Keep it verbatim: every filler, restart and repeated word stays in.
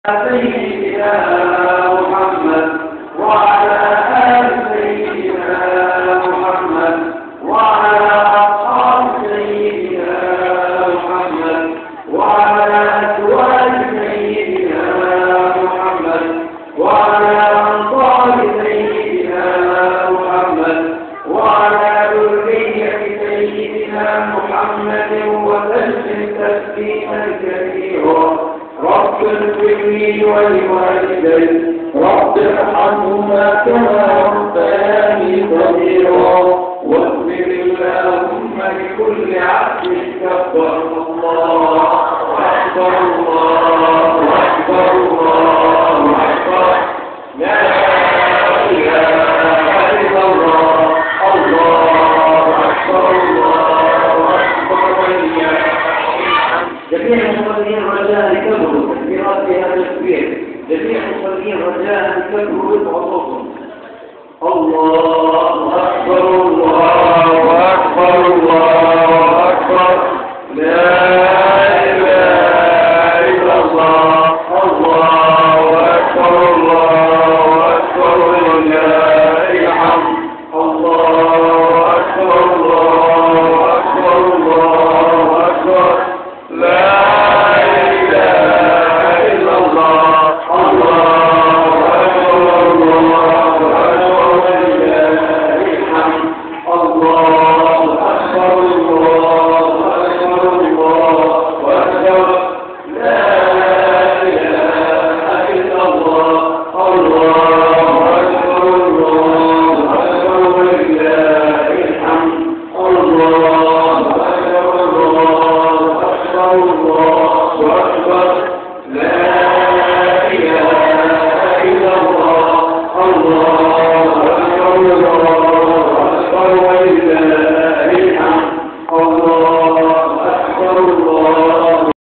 سيدنا محمد وعلى آل سيدنا محمد وعلى أصحاب سيدنا محمد وعلى أزواج سيدنا محمد وعلى أنصار سيدنا محمد وعلى ذرية سيدنا محمد وسلم تسليما كثيرا. رب اغفر لي ولوالدي رب ارحمهما كما ربياني صغيرا واغفر اللهم لكل عبد كبر الله اكبر الله اكبر الله اكبر لا اله الا الله الله اكبر الله اكبر جميع المصلين رجاء كبروا في رد هذا التكبير. جميع المصلين رجاء كبروا وضعفهم. الله أكبر الله أكبر الله أكبر لا